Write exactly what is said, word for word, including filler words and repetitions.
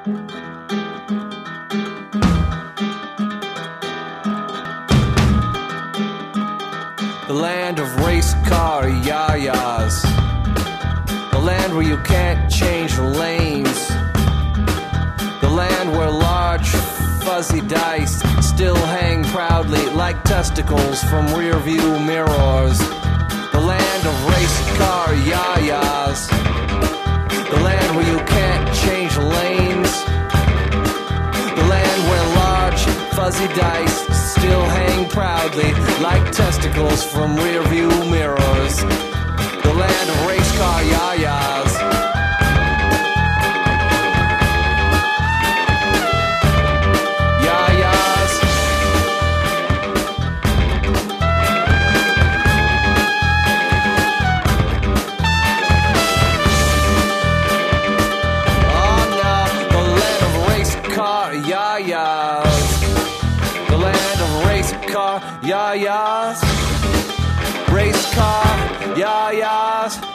The land of race car yayas, the land where you can't change lanes, the land where large fuzzy dice still hang proudly like testicles from rear view mirrors. The land of race car yayas, the land where you can't change lanes, the land where large fuzzy dice still hang proudly like testicles from rear view mirrors. The land of race car yayas. Yayas. Oh no, the land of race car yayas. The land of race car yayas. Race car yayas.